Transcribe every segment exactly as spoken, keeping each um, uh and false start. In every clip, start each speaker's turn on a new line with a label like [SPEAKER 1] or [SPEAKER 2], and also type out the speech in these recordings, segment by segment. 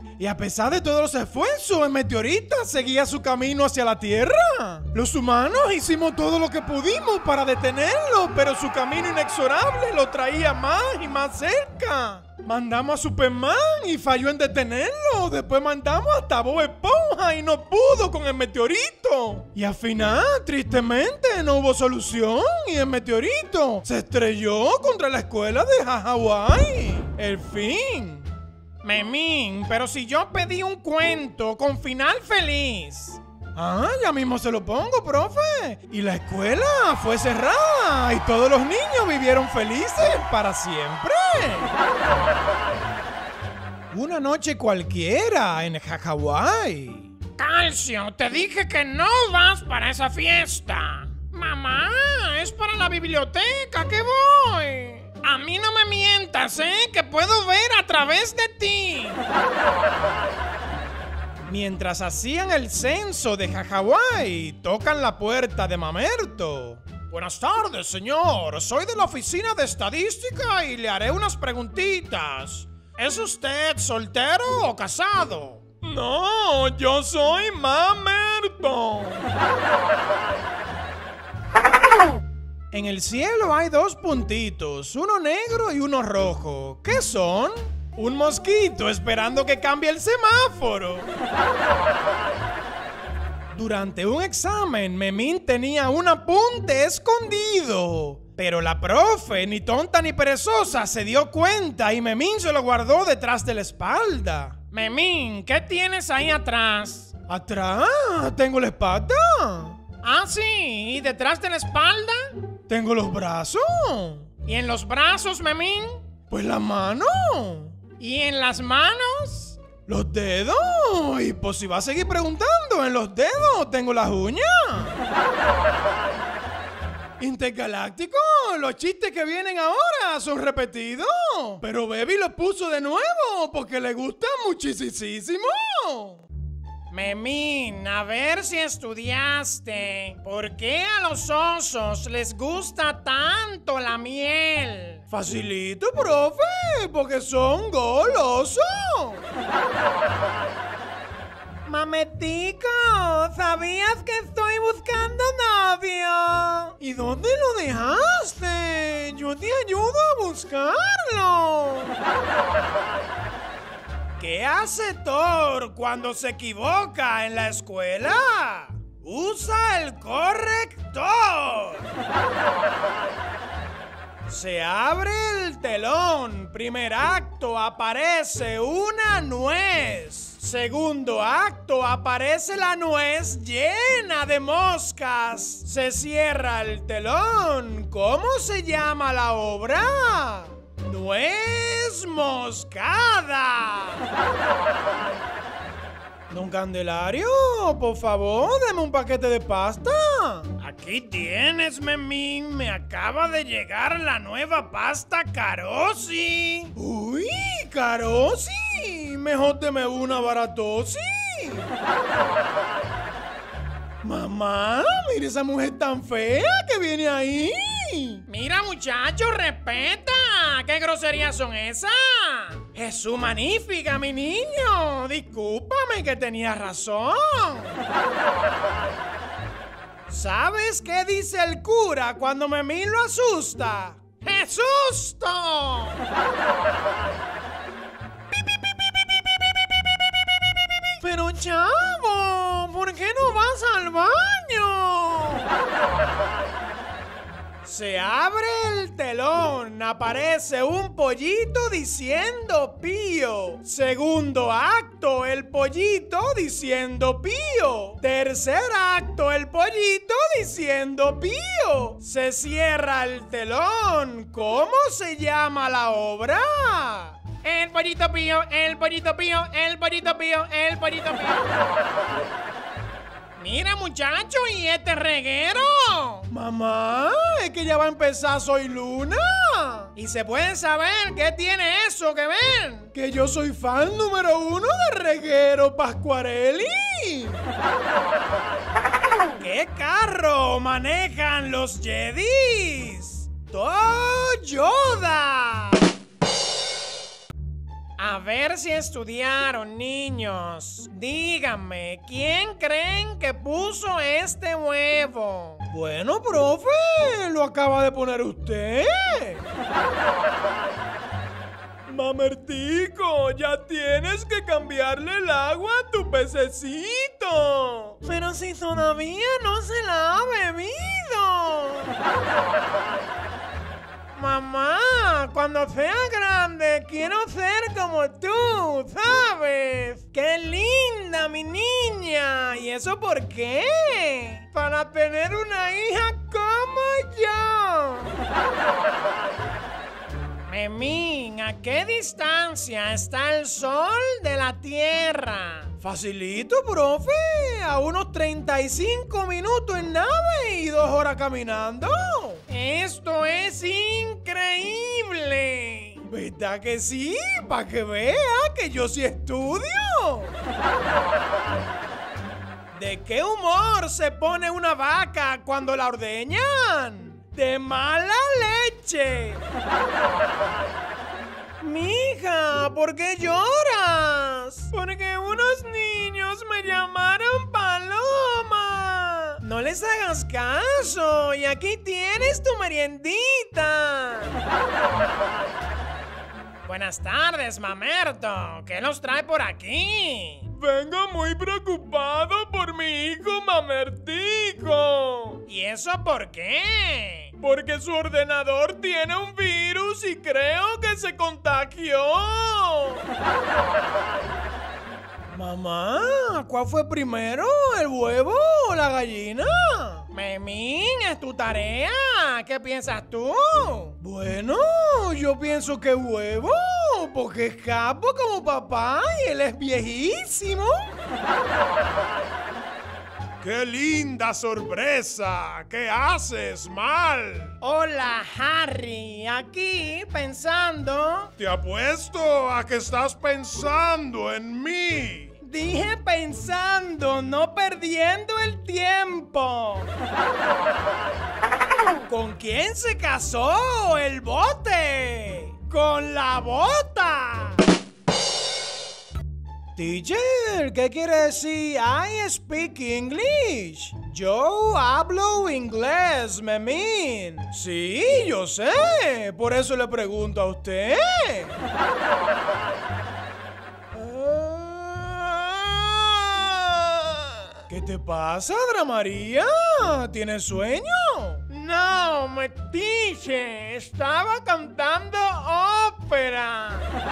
[SPEAKER 1] Y a pesar de todos los esfuerzos, el meteorito seguía su camino hacia la Tierra. Los humanos hicimos todo lo que pudimos para detenerlo, pero su camino inexorable lo traía más y más cerca. Mandamos a Superman y falló en detenerlo. Después mandamos hasta Bob Esponja y no pudo con el meteorito. Y al final, tristemente, no hubo solución y el meteorito se estrelló contra la escuela de Hawái. El fin.
[SPEAKER 2] Memín, pero si yo pedí un cuento con final feliz.
[SPEAKER 1] Ah, ya mismo se lo pongo, profe. Y la escuela fue cerrada y todos los niños vivieron felices para siempre. Una noche cualquiera en Hawái.
[SPEAKER 2] Calcio, te dije que no vas para esa fiesta. Mamá, es para la biblioteca que voy. A mí no me mientas, ¿eh? Que puedo ver a través de ti.
[SPEAKER 1] Mientras hacían el censo de Hawái, tocan la puerta de Mamerto.
[SPEAKER 2] Buenas tardes, señor. Soy de la oficina de estadística y le haré unas preguntitas. ¿Es usted soltero o casado?
[SPEAKER 1] No, yo soy Mamerto. En el cielo hay dos puntitos, uno negro y uno rojo. ¿Qué son? Un mosquito esperando que cambie el semáforo. Durante un examen, Memín tenía un apunte escondido. Pero la profe, ni tonta ni perezosa, se dio cuenta y Memín se lo guardó detrás de la espalda.
[SPEAKER 2] Memín, ¿qué tienes ahí atrás?
[SPEAKER 1] ¿Atrás? ¿Tengo la espalda?
[SPEAKER 2] Ah, sí. ¿Y detrás de la espalda?
[SPEAKER 1] Tengo los brazos.
[SPEAKER 2] ¿Y en los brazos, Memín?
[SPEAKER 1] Pues la mano.
[SPEAKER 2] ¿Y en las manos?
[SPEAKER 1] Los dedos. Y pues si va a seguir preguntando, en los dedos tengo las uñas. Intergaláctico, los chistes que vienen ahora son repetidos. Pero Baby los puso de nuevo porque le gusta muchísimo.
[SPEAKER 2] Memín, a ver si estudiaste. ¿Por qué a los osos les gusta tanto la miel?
[SPEAKER 1] Facilito, profe, porque son golosos.
[SPEAKER 2] Mametico, ¿sabías que estoy buscando novio?
[SPEAKER 1] ¿Y dónde lo dejaste? Yo te ayudo a buscarlo.
[SPEAKER 2] ¿Qué hace Thor cuando se equivoca en la escuela? ¡Usa el corrector! Se abre el telón. Primer acto, aparece una nuez. Segundo acto, aparece la nuez llena de moscas. Se cierra el telón. ¿Cómo se llama la obra? ¡Nuez moscada!
[SPEAKER 1] Don Candelario, por favor, deme un paquete de pasta.
[SPEAKER 2] Aquí tienes, Memín. Me acaba de llegar la nueva pasta Carosi.
[SPEAKER 1] ¡Uy, Carosi! Mejor deme una baratosi. Mamá, mire esa mujer tan fea que viene ahí.
[SPEAKER 2] Mira, muchacho, respeta. ¿Qué groserías son esas? Jesús, magnífica, mi niño. Discúlpame que tenía razón. ¿Sabes qué dice el cura cuando Memín lo asusta? ¡Jesusto!
[SPEAKER 1] Pero chavo, ¿por qué no vas al baño?
[SPEAKER 2] Se abre el telón, aparece un pollito diciendo pío. Segundo acto, el pollito diciendo pío. Tercer acto, el pollito diciendo pío. Se cierra el telón. ¿Cómo se llama la obra? El pollito pío, el pollito pío, el pollito pío, el pollito pío. Mira, muchacho, ¿y este reguero?
[SPEAKER 1] Mamá, es que ya va a empezar Soy Luna.
[SPEAKER 2] ¿Y se puede saber qué tiene eso que ver?
[SPEAKER 1] Que yo soy fan número uno de Reguero Pascuarelli.
[SPEAKER 2] ¿Qué carro manejan los Jedis? ¡Toyoda! A ver si estudiaron, niños. Díganme, ¿quién creen que puso este huevo?
[SPEAKER 1] Bueno, profe, lo acaba de poner usted. Mamertico, ya tienes que cambiarle el agua a tu pececito.
[SPEAKER 2] Pero si todavía no se la ha bebido. Mamá, cuando sea grande quiero ser como tú, ¿sabes? ¡Qué linda mi niña! ¿Y eso por qué? Para tener una hija como yo. Memín, ¿a qué distancia está el sol de la Tierra?
[SPEAKER 1] Facilito, profe. A unos treinta y cinco minutos en nave y dos horas caminando.
[SPEAKER 2] ¡Esto es increíble!
[SPEAKER 1] ¿Verdad que sí? Para que vea que yo sí estudio.
[SPEAKER 2] ¿De qué humor se pone una vaca cuando la ordeñan? ¡De mala leche! Mija, ¿por qué lloras? Porque unos niños me llamaron Paloma. No les hagas caso y aquí tienes tu meriendita. Buenas tardes, Mamerto. ¿Qué nos trae por aquí?
[SPEAKER 1] Vengo muy preocupado por mi hijo Mamertico.
[SPEAKER 2] ¿Y eso por qué?
[SPEAKER 1] Porque su ordenador tiene un virus y creo que se contagió. Mamá, ¿cuál fue primero? ¿El huevo o la gallina?
[SPEAKER 2] Memín, es tu tarea. ¿Qué piensas tú?
[SPEAKER 1] Bueno, yo pienso que huevo, porque es capo como papá y él es viejísimo.
[SPEAKER 3] ¡Qué linda sorpresa! ¿Qué haces, Mal?
[SPEAKER 2] Hola, Harry. Aquí pensando.
[SPEAKER 3] Te apuesto a que estás pensando en mí.
[SPEAKER 2] Dije pensando, no perdiendo el tiempo. ¿Con quién se casó el bote? ¡Con la bota!
[SPEAKER 1] Teacher, ¿qué quiere decir I speak English? Yo hablo inglés, Memín. Sí, yo sé. Por eso le pregunto a usted. ¿Qué te pasa, Dra María? ¿Tienes sueño?
[SPEAKER 2] No, metiche. Estaba cantando ópera.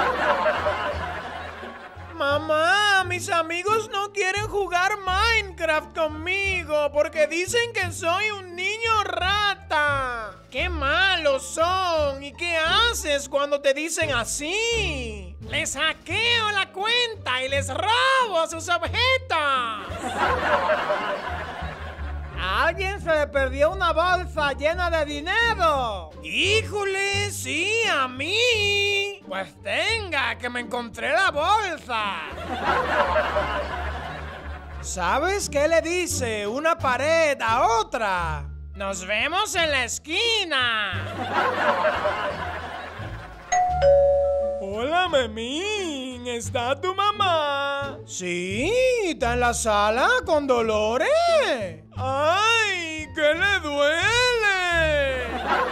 [SPEAKER 2] Mamá, mis amigos no quieren jugar Minecraft conmigo porque dicen que soy un niño rata. ¡Qué malos son! ¿Y qué haces cuando te dicen así? Les hackeo la cuenta y les robo sus objetos. A alguien se le perdió una bolsa llena de dinero. ¡Híjole! ¡Sí, a mí! Pues tenga, que me encontré la bolsa.
[SPEAKER 1] ¿Sabes qué le dice una pared a otra?
[SPEAKER 2] ¡Nos vemos en la esquina!
[SPEAKER 1] Hola, Memín. ¿Está tu mamá? Sí, está en la sala con Dolores. ¡Ay! ¿Qué le duele?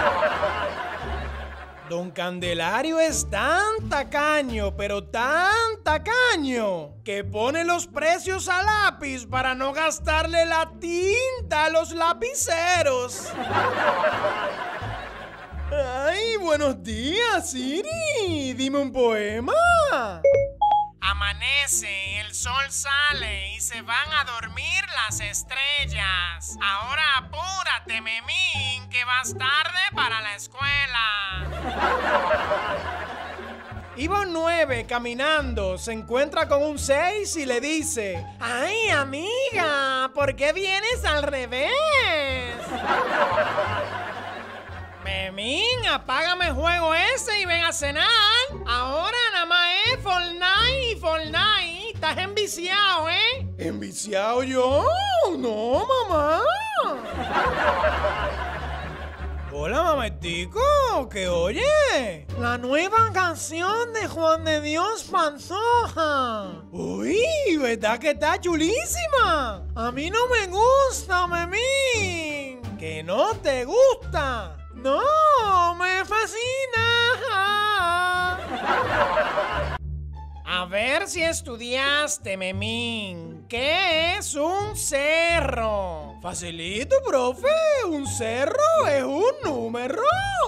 [SPEAKER 1] Don Candelario es tan tacaño, pero tan tacaño, que pone los precios a lápiz para no gastarle la tinta a los lapiceros. ¡Ay, buenos días, Siri! Dime un poema.
[SPEAKER 2] Amanece, el sol sale y se van a dormir las estrellas. Ahora apúrate, Memín, que vas tarde para la escuela.
[SPEAKER 1] Iba un nueve caminando, se encuentra con un seis y le dice:
[SPEAKER 2] ¡Ay, amiga! ¿Por qué vienes al revés? Memín, apágame el juego ese y ven a cenar. Ahora nada más es Fortnite y Fortnite. Estás enviciado, ¿eh?
[SPEAKER 1] ¿Enviciado yo? No, mamá.
[SPEAKER 2] Hola, mametico, ¿qué oye? La nueva canción de Juan de Dios Pantoja. Uy, ¿verdad que está chulísima? A mí no me gusta, Memín. ¿Que no te gusta? No, me fascina. A ver si estudiaste, Memín. ¿Qué es un cerro? Facilito, profe. Un cerro es un número.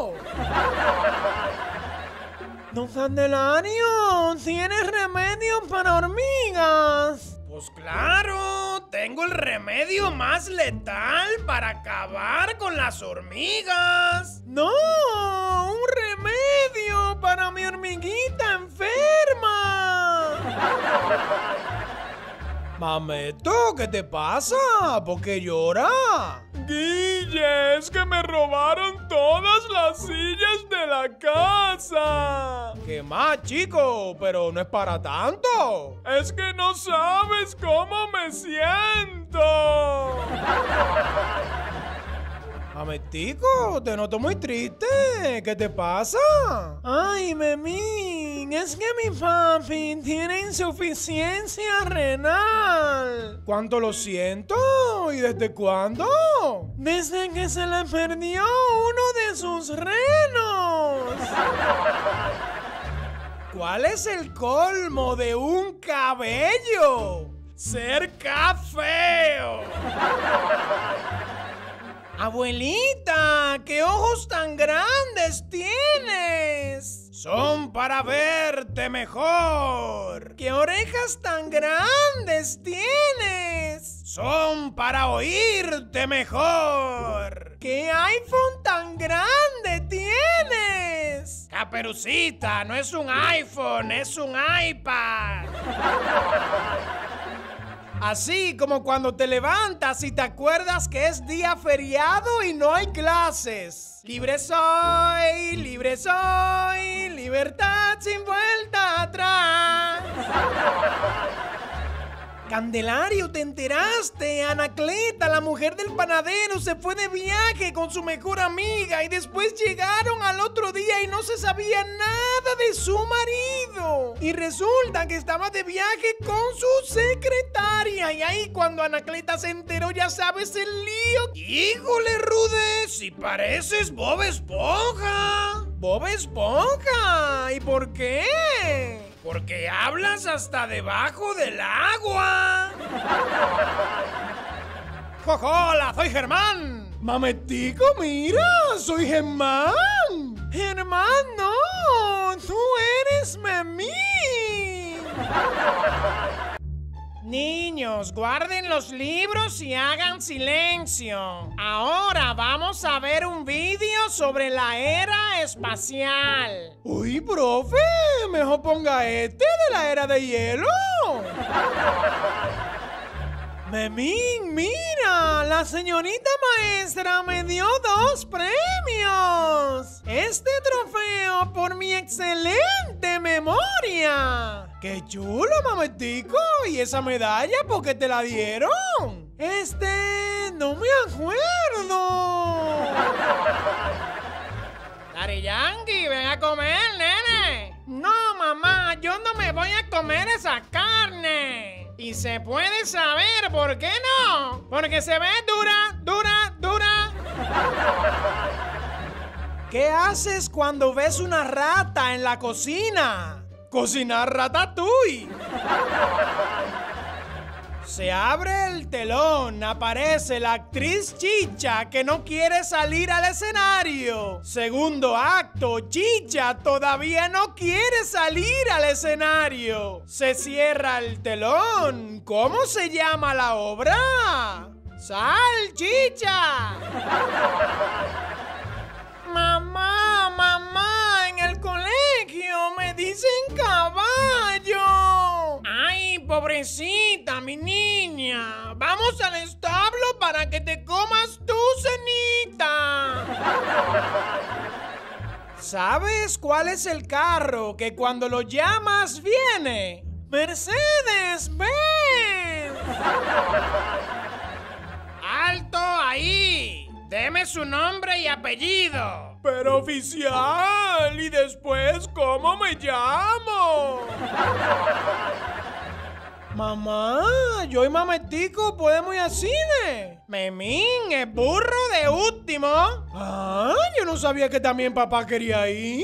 [SPEAKER 2] Don Candelario, ¿tienes remedio para hormigas? Pues claro, tengo el remedio más letal para acabar con las hormigas. No, un remedio para mi hormiguita enferma. Mameto, ¿qué te pasa? ¿Por qué llora? Guille, es que me robaron todas las sillas de la casa. ¿Qué más, chico? Pero no es para tanto. Es que no sabes cómo me siento. Ametico, te noto muy triste. ¿Qué te pasa? Ay, Memín, es que mi papi tiene insuficiencia renal. ¿Cuánto lo siento? ¿Y desde cuándo? Desde que se le perdió uno de sus renos. ¿Cuál es el colmo de un cabello? Ser cafeo. Abuelita, ¿qué ojos tan grandes tienes? Son para verte mejor. ¿Qué orejas tan grandes tienes? Son para oírte mejor. ¿Qué iPhone tan grande tienes? Caperucita, no es un iPhone, es un iPad. Así como cuando te levantas y te acuerdas que es día feriado y no hay clases. Libre soy, libre soy, libertad sin vuelta atrás. Candelario, ¿te enteraste? Anacleta, la mujer del panadero, se fue de viaje con su mejor amiga y después llegaron al otro día y no se sabía nada de su marido. Y resulta que estaba de viaje con su secretaria. Y ahí cuando Anacleta se enteró, ya sabes el lío. ¡Híjole, Rude! Si pareces Bob Esponja. ¡Bob Esponja! ¿Y por qué? Porque hablas hasta debajo del agua. ¡Jojola! ¡Soy Germán! Mametico, mira, soy Germán. Germán, no, tú eres Memín. Niños, guarden los libros y hagan silencio. Ahora vamos a ver un vídeo sobre la era espacial. Uy, profe, mejor ponga este de la era de hielo. Memín, mira, la señorita maestra me dio dos premios. Este trofeo por mi excelente memoria. ¡Qué chulo, mametico! ¿Y esa medalla por qué te la dieron? Este... no me acuerdo. Daddy Yankee, ven a comer, nene. No, mamá, yo no me voy a comer esa carne. ¿Y se puede saber por qué no? Porque se ve dura, dura, dura. ¿Qué haces cuando ves una rata en la cocina? Cocinar ratatouille. Se abre el telón, aparece la actriz Chicha que no quiere salir al escenario. Segundo acto, Chicha todavía no quiere salir al escenario. Se cierra el telón. ¿Cómo se llama la obra? ¡Sal, Chicha! Mamá, mamá, en el colegio me dicen caballo. Ay, pobrecita, mi niña. Vamos al establo para que te comas tu cenita. ¿Sabes cuál es el carro que cuando lo llamas viene? Mercedes-Benz. ¡Alto ahí!
[SPEAKER 4] Deme su nombre y apellido.
[SPEAKER 2] Pero oficial, ¿y después cómo me llamo? Mamá, yo y Mametico podemos ir al cine.
[SPEAKER 4] Memín, es burro de último.
[SPEAKER 2] Ah, yo no sabía que también papá quería ir.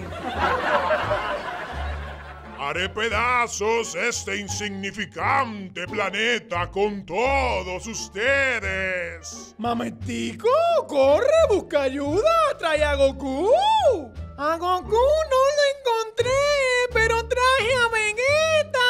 [SPEAKER 3] Haré pedazos este insignificante planeta con todos ustedes.
[SPEAKER 2] Mametico, corre, busca ayuda, trae a Goku. A Goku no lo encontré, pero traje a Vegeta.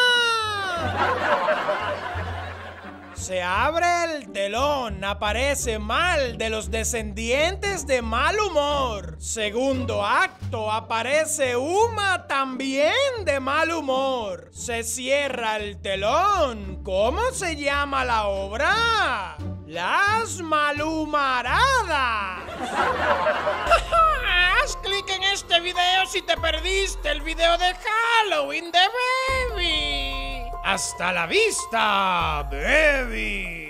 [SPEAKER 2] Se abre el telón, aparece Mal de los descendientes de Mal Humor. Segundo acto, aparece Uma también de Mal Humor. Se cierra el telón. ¿Cómo se llama la obra? Las Malhumaradas.
[SPEAKER 4] Haz clic en este video si te perdiste el video de Halloween de Baby.
[SPEAKER 1] ¡Hasta la vista, baby!